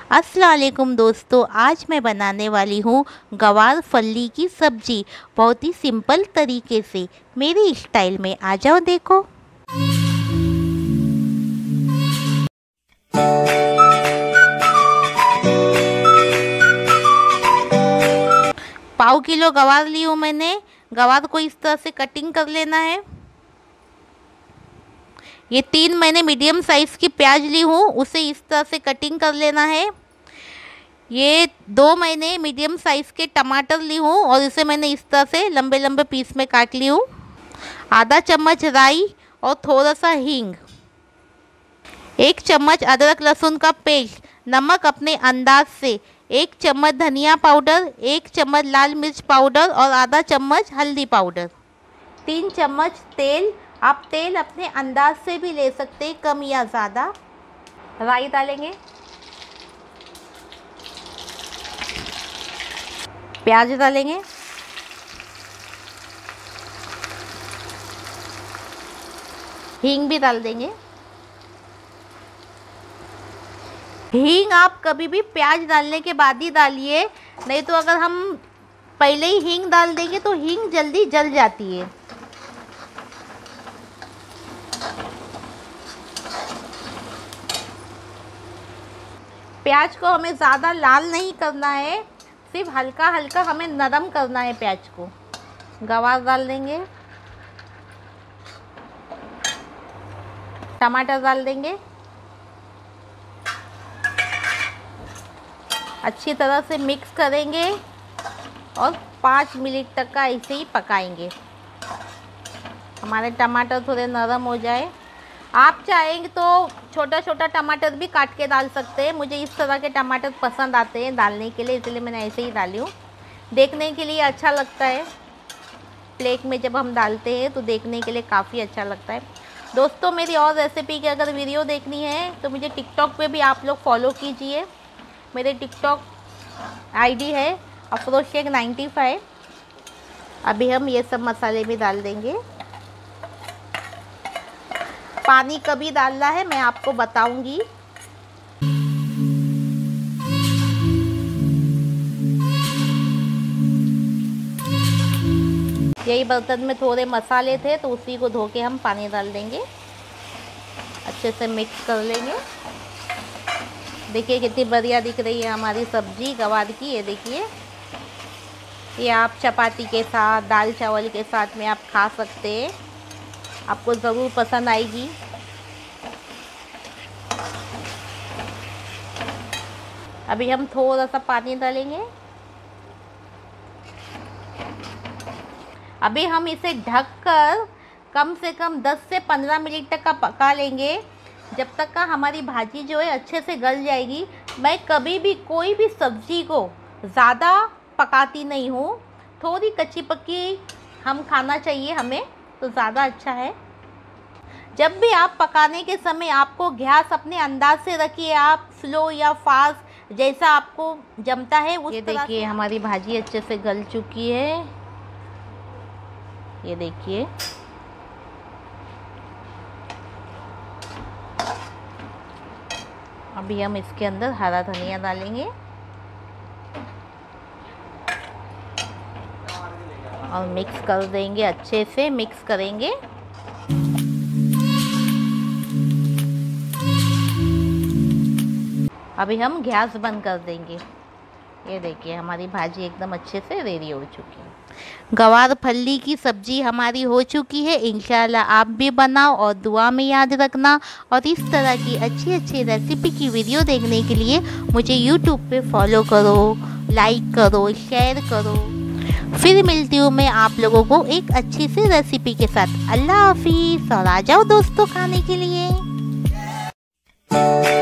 अस्सलाम वालेकुम दोस्तों, आज मैं बनाने वाली हूँ गवार फली की सब्जी। बहुत ही सिंपल तरीके से मेरी स्टाइल में। आ जाओ देखो। पाव किलो गवार ली हूँ मैंने। गवार को इस तरह से कटिंग कर लेना है। ये 3 मैंने मीडियम साइज़ की प्याज ली हूँ, उसे इस तरह से कटिंग कर लेना है। ये 2 मैंने मीडियम साइज़ के टमाटर ली हूँ और इसे मैंने इस तरह से लंबे लंबे पीस में काट ली हूँ। आधा चम्मच राई और थोड़ा सा हींग। 1 चम्मच अदरक लहसुन का पेस्ट। नमक अपने अंदाज से। 1 चम्मच धनिया पाउडर, 1 चम्मच लाल मिर्च पाउडर और आधा चम्मच हल्दी पाउडर। 3 चम्मच तेल। आप तेल अपने अंदाज से भी ले सकते हैं, कम या ज़्यादा। राई डालेंगे, प्याज डालेंगे, हींग भी डाल देंगे। हींग आप कभी भी प्याज डालने के बाद ही डालिए, नहीं तो अगर हम पहले ही हींग डाल देंगे तो हींग जल्दी जल जाती है। प्याज को हमें ज़्यादा लाल नहीं करना है, सिर्फ हल्का हल्का हमें नरम करना है प्याज को। गवार डाल देंगे, टमाटर डाल देंगे, अच्छी तरह से मिक्स करेंगे और 5 मिनट तक का ऐसे ही पकाएंगे। हमारे टमाटर थोड़े नरम हो जाए। आप चाहेंगे तो छोटा छोटा टमाटर भी काट के डाल सकते हैं। मुझे इस तरह के टमाटर पसंद आते हैं डालने के लिए, इसलिए मैंने ऐसे ही डाली हूँ। देखने के लिए अच्छा लगता है, प्लेट में जब हम डालते हैं तो देखने के लिए काफ़ी अच्छा लगता है। दोस्तों, मेरी और रेसिपी की अगर वीडियो देखनी है तो मुझे टिकटॉक पे भी आप लोग फॉलो कीजिए। मेरे टिकटॉक आईडी है अफरोशेख 95। अभी हम ये सब मसाले भी डाल देंगे। पानी कभी डालना है मैं आपको बताऊंगी। यही बर्तन में थोड़े मसाले थे तो उसी को धो के हम पानी डाल देंगे। अच्छे से मिक्स कर लेंगे। देखिए कितनी बढ़िया दिख रही है हमारी सब्जी गवार की। ये देखिए, ये आप चपाती के साथ, दाल चावल के साथ में आप खा सकते हैं। आपको ज़रूर पसंद आएगी। अभी हम थोड़ा सा पानी डालेंगे। अभी हम इसे ढककर कम से कम 10 से 15 मिनट तक का पका लेंगे, जब तक का हमारी भाजी जो है अच्छे से गल जाएगी। मैं कभी भी कोई भी सब्ज़ी को ज़्यादा पकाती नहीं हूँ। थोड़ी कच्ची पक्की हम खाना चाहिए हमें, तो ज़्यादा अच्छा है। जब भी आप पकाने के समय आपको गैस अपने अंदाज से रखिए, आप स्लो या फास्ट जैसा आपको जमता है उस तरह। ये देखिए हमारी भाजी अच्छे से गल चुकी है। ये देखिए, अभी हम इसके अंदर हरा धनिया डालेंगे और मिक्स कर देंगे। अच्छे से मिक्स करेंगे। अभी हम गैस बंद कर देंगे। ये देखिए हमारी भाजी एकदम अच्छे से रेडी हो चुकी है। गवार फली की सब्जी हमारी हो चुकी है। इंशाल्लाह आप भी बनाओ और दुआ में याद रखना। और इस तरह की अच्छी अच्छी रेसिपी की वीडियो देखने के लिए मुझे यूट्यूब पे फॉलो करो, लाइक करो, शेयर करो। फिर मिलती हूँ मैं आप लोगों को एक अच्छी सी रेसिपी के साथ। अल्लाह हाफिज़। और आ जाओ दोस्तों खाने के लिए।